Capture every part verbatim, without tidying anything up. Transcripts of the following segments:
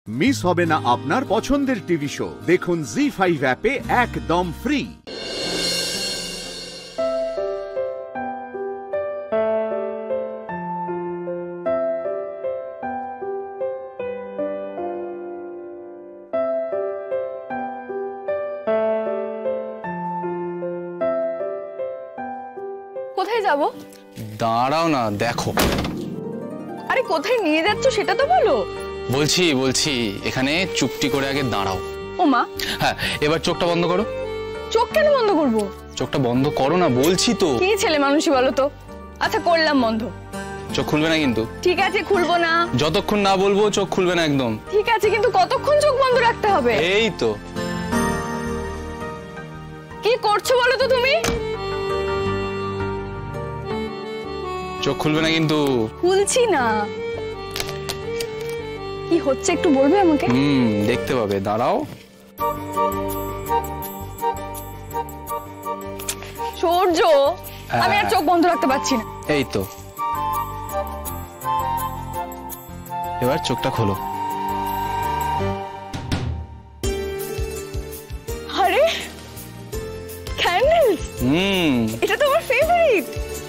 Miss হবে না আপনার পছন্দের টিভি শো। দেখুন জি ফাইভ অ্যাপে একদম ফ্রি। কোথায় যাব? দাঁড়াও না, দেখো। আরে কোথায় নিয়ে যাচ্ছ সেটা তো বলো। বলছি বলছি এখানে চুপটি করে আগে দাঁড়াও। ও মা, হ্যাঁ এবার চোখটা বন্ধ করো। চোখ কেন বন্ধ করব? চোখটা বন্ধ করো না বলছি তো। কি ছেলে মানুষই বলো তো। আচ্ছা করলাম বন্ধ। চোখ খুলবে না কিন্তু। ঠিক আছে খুলবো না। যতক্ষণ না বলবো চোখ খুলবে না একদম। ঠিক আছে কিন্তু কতক্ষণ চোখ বন্ধ রাখতে হবে? এই তো। কি করছো বলো তো তুমি? চোখ খুলবে না কিন্তু। খুলছি না। কি হচ্ছে একটু বলবে আমাকে? হুম দেখতে পাবে, দাঁড়াও। সূর্য, আমি আর চোখ বন্ধ রাখতে পারছি না। এই তো, এবার চোখটা খোলো। আরে ক্যান্ডেলস, হুম এটা তো আমার ফেভারিট।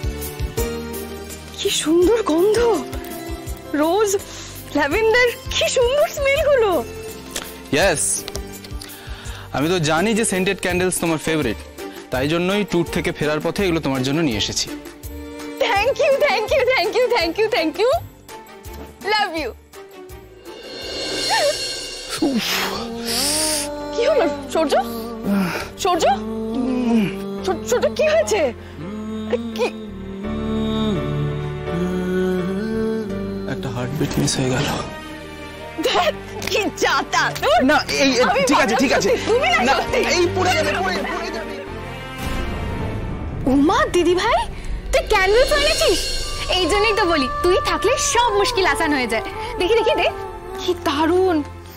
কি সুন্দর গন্ধ, রোজ, ল্যাভেন্ডার, কি সুন্দর স্মেল গুলো। ইয়েস, আমি তো জানি যে সেন্টেড ক্যান্ডেলস তোমার ফেভারিট, তাই জন্যই ট্যুর থেকে ফেরার পথে এগুলো তোমার জন্য নিয়ে এসেছি। Thank you thank you thank you thank you thank you love you. কি হলো সূর্য? সূর্য, সূর্য কি হয়েছে? কি একটা হার্টবিট মিস হয়ে গেল। কি চাতা না এই ঠিক আছে ঠিক আছে। তুমি না এই পুরো যাবে পুরো যাবে। উমা দিদি ভাই, তুই ক্যান্ডেল এনেছিস? এই জন্যই তো বলি তুই থাকলে সব মুশকিল আসান হয়ে যায়। দেখি দেখি দে, কি দারুণ,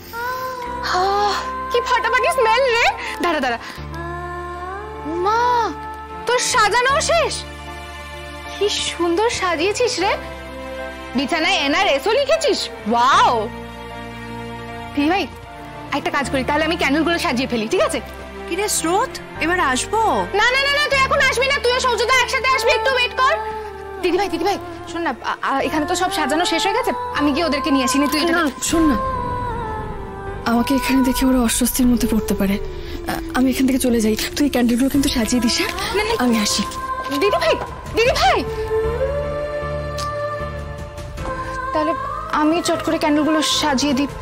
কি ফাটাফাটি স্মেল রে। দাঁড়া দাঁড়া। মা, তোর সাজানো শেষ? কি সুন্দর সাজিয়েছিস রে। বিছানায় এনার এসও লিখেছিস। ওয়াও। দিদি ভাই একটা কাজ করি, তাহলে আমি ক্যান্ডেলগুলো সাজিয়ে ফেলি, ঠিক আছে? কিরে স্রোত, এবার আসবো? না না না না, তুই এখন আসবি না, তুই আর সৌজদা একসাথে আসবি, একটু ওয়েট কর। দিদি ভাই দিদি ভাই শোন না, এখানে তো সব সাজানো শেষ হয়ে গেছে, আমি গিয়ে ওদেরকে নিয়ে আসিনি। তুই না শোন না, আমাকে এখানে দেখে ওরা অস্বস্তির মধ্যে পড়তে পারে। আমি এখান থেকে চলে যাই, তুই ক্যান্ডেলগুলো কিন্তু সাজিয়ে দিস। হ্যাঁ আমি আসি। দিদি ভাই দিদি ভাই, তাহলে আমি চট করে ক্যান্ডেলগুলো সাজিয়ে দিই।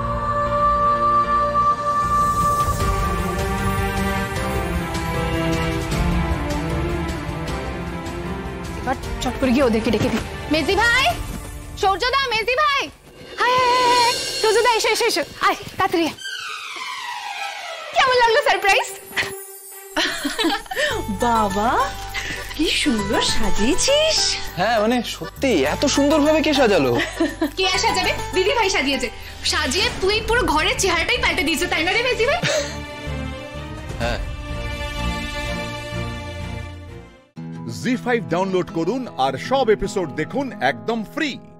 এবার চট করে গিয়ে ওদেরকে ডেকে দিই। মেজি ভাই, সৌর্যদা, মেজি ভাই, হায় সৌর্যদা এসো এসো এসো, আয় তাড়াতাড়ি। কেমন লাগলো সারপ্রাইজ? বাবা কি সুন্দর সাজিয়েছিস। হ্যাঁ মানে সত্যি এত সুন্দর ভাবে কে সাজালো? কে আর সাজাবে? দিদি ভাই সাজিয়েছে। সাজিয়ে তুই পুরো ঘরের চেহারাটাই পাল্টে দিয়েছে, তাই না রে মেজি ভাই? হ্যাঁ। জি ফাইভ ডাউনলোড করুন আর সব এপিসোড দেখুন একদম ফ্রি।